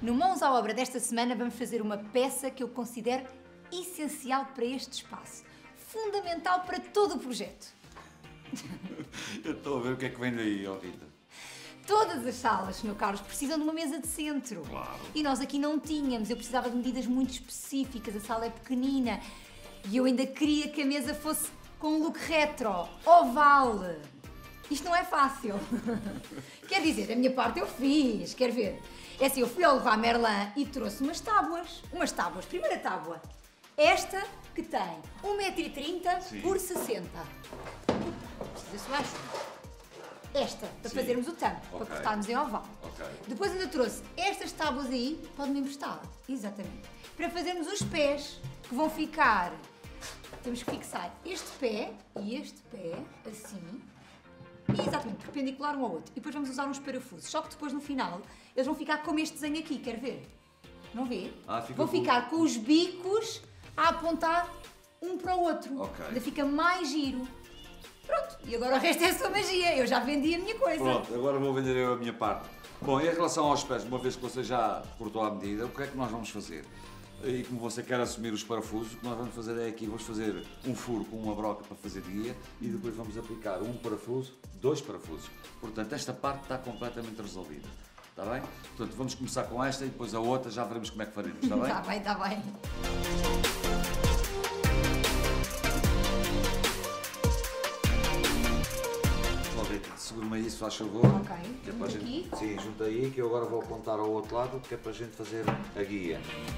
No Mãos à Obra desta semana vamos fazer uma peça que eu considero essencial para este espaço. Fundamental para todo o projeto. Eu estou a ver o que é que vem daí, ó Rita. Todas as salas, Sr. Carlos, precisam de uma mesa de centro. Claro. E nós aqui não tínhamos. Eu precisava de medidas muito específicas. A sala é pequenina. E eu ainda queria que a mesa fosse com um look retro, oval. Isto não é fácil. Quer dizer, a minha parte eu fiz. Quer ver? É assim, eu fui ao Leroy Merlin e trouxe umas tábuas. Umas tábuas. Primeira tábua. Esta que tem 1,30 m por 60. Precisa-se mais. Esta, para fazermos o tampo, para cortarmos em oval. Depois ainda trouxe estas tábuas aí, pode-me emprestar. Exatamente. Para fazermos os pés, que vão ficar... Temos que fixar este pé e este pé, assim. E exatamente, perpendicular um ao outro. E depois vamos usar uns parafusos. Só que depois, no final, eles vão ficar como este desenho aqui, quer ver? Não vê? Vão ficar com os bicos a apontar um para o outro. Ainda fica mais giro. Pronto, e agora o resto é a sua magia. Eu já vendi a minha coisa. Pronto, agora vou vender eu a minha parte. Bom, em relação aos pés, uma vez que você já cortou à medida, o que é que nós vamos fazer? E como você quer assumir os parafusos, o que nós vamos fazer é aqui, vamos fazer um furo com uma broca para fazer de guia e depois vamos aplicar um parafuso, 2 parafusos. Portanto, esta parte está completamente resolvida. Está bem? Portanto, vamos começar com esta e depois a outra, já veremos como é que faremos, está bem? Está bem, está bem. Segura-me aí, se faz favor. Ok, que é para gente... Sim, junta aí, que eu agora vou apontar ao outro lado, que é para a gente fazer a guia.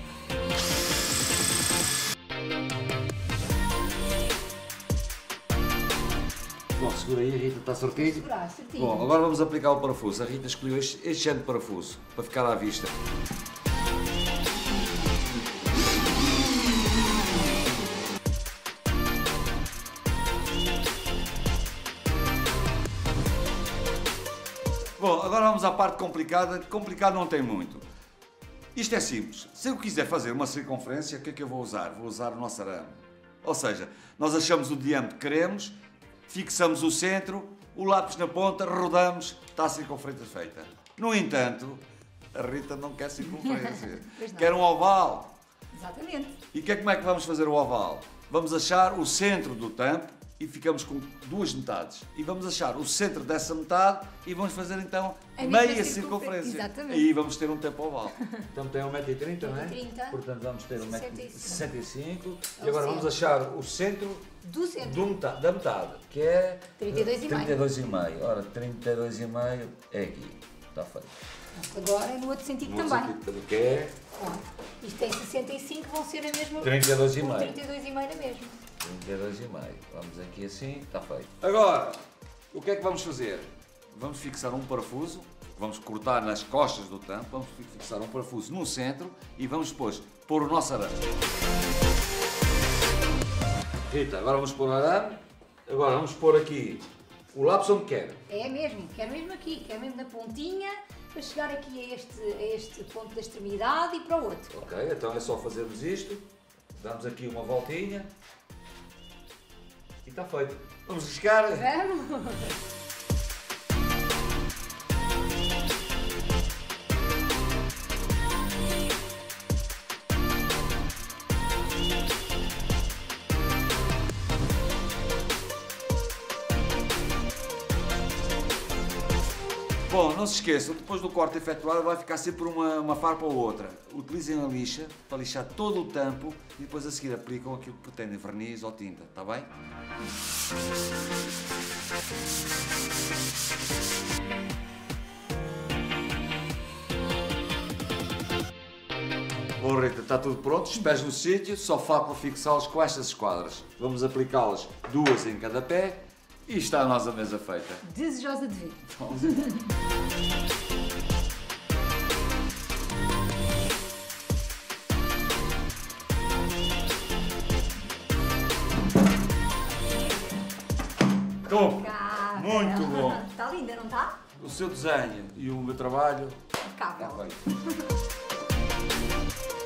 Bom, segura aí, a Rita, está certinho? Segurar, certinho. Bom, agora vamos aplicar o parafuso. A Rita escolheu este género de parafuso, para ficar à vista. Bom, agora vamos à parte complicada. Complicado não tem muito. Isto é simples. Se eu quiser fazer uma circunferência, o que é que eu vou usar? Vou usar o nosso arame. Ou seja, nós achamos o diâmetro que queremos, fixamos o centro, o lápis na ponta, rodamos, está a circunferência feita. No entanto, a Rita não quer circunferência. Quer um oval. Exatamente. E como é que vamos fazer o oval? Vamos achar o centro do tampo e ficamos com 2 metades. E vamos achar o centro dessa metade e vamos fazer então meia circunferência. Exatamente. E vamos ter um tampo oval. Então tem 1,30 m, não é? 1,30 m. Portanto vamos ter 1,65 m. É E agora vamos achar o centro da metade, que é 32,5. Ora, 32,5 é aqui. Está feito. Agora é no outro sentido também. Que é? Isto tem 65, vão ser a mesma. 32,5. 32,5 na mesma. 32,5. Vamos aqui assim, está feito. Agora, o que é que vamos fazer? Vamos fixar um parafuso, vamos cortar nas costas do tampo, vamos fixar um parafuso no centro e vamos depois pôr o nosso arame. Rita, agora vamos pôr o arame, agora vamos pôr aqui o lápis onde quer. É mesmo, quero mesmo aqui, quero mesmo na pontinha, para chegar aqui a este ponto da extremidade e para o outro. Ok, então é só fazermos isto, damos aqui uma voltinha. E está feito. Vamos riscar? Vamos! Bom, não se esqueçam, depois do corte efetuado vai ficar sempre uma farpa ou outra. Utilizem a lixa para lixar todo o tampo e depois a seguir aplicam aquilo que pretendem, verniz ou tinta, está bem? Bom, Rita, está tudo pronto, os pés no sítio, só falta fixá-los com estas esquadras. Vamos aplicá-las 2 em cada pé e está a nossa mesa feita. Desejosa de ver. Top! Muito bom! Está linda, não está? O seu desenho e o meu trabalho Impecável. está feito.